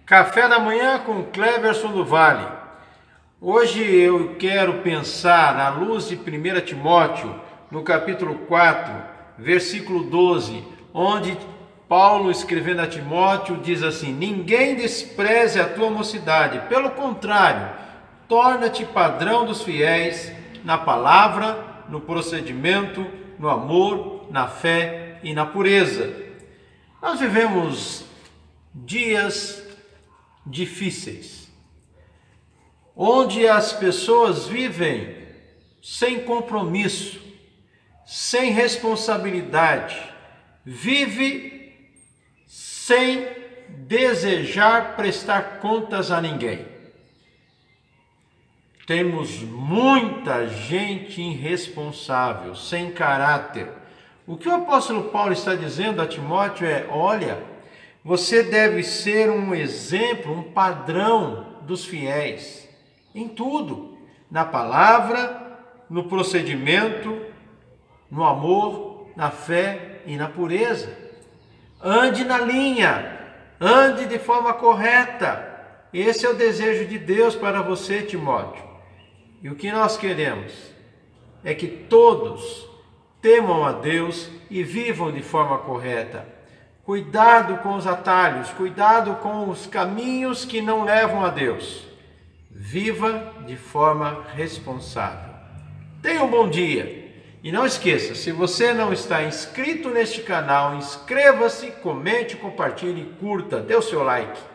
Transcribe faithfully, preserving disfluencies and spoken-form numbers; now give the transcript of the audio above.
Café da manhã com Cleverson do Vale. Hoje eu quero pensar na luz de primeira Timóteo, no capítulo quatro, versículo doze, onde Paulo, escrevendo a Timóteo, diz assim: ninguém despreze a tua mocidade, pelo contrário, torna-te padrão dos fiéis na palavra, no procedimento, no amor, na fé e na pureza. Nós vivemos dias difíceis, onde as pessoas vivem sem compromisso, sem responsabilidade, vive sem desejar prestar contas a ninguém. Temos muita gente irresponsável, sem caráter. O que o apóstolo Paulo está dizendo a Timóteo é: olha, você deve ser um exemplo, um padrão dos fiéis, em tudo, na palavra, no procedimento, no amor, na fé e na pureza. Ande na linha, ande de forma correta. Esse é o desejo de Deus para você, Timóteo. E o que nós queremos é que todos temam a Deus e vivam de forma correta. Cuidado com os atalhos, cuidado com os caminhos que não levam a Deus. Viva de forma responsável. Tenha um bom dia. E não esqueça, se você não está inscrito neste canal, inscreva-se, comente, compartilhe e curta. Dê o seu like.